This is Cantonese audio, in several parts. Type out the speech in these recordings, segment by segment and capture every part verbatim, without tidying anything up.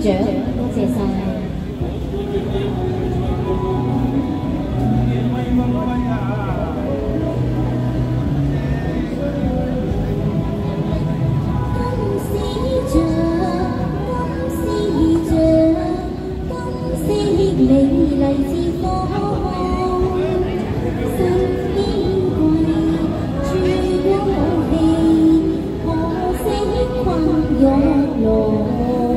長，多謝晒。美麗之方，新衣櫃住過武器，可惜困玉龍。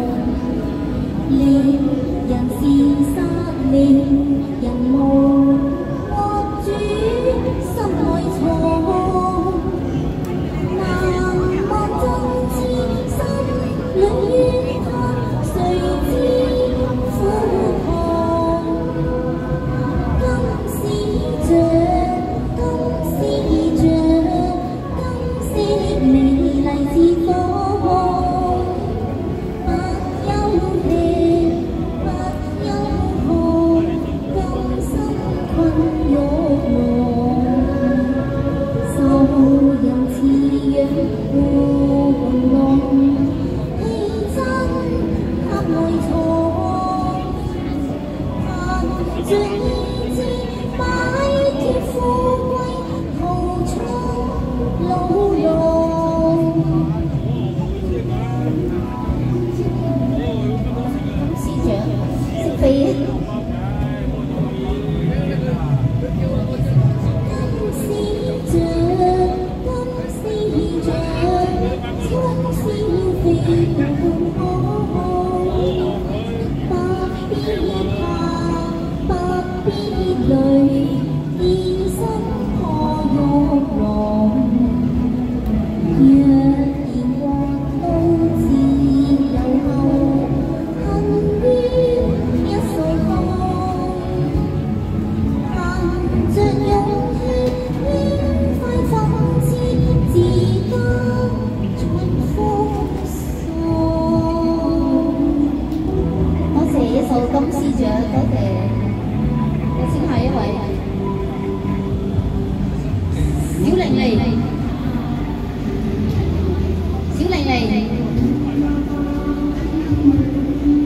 令人是殺令人無惡主，心內藏。難忘真摯心裏怨嘆，誰知苦痛。金絲雀，金絲雀，金色美麗之方。盡意志擺脫富貴，逃出牢籠。司長識飛啊！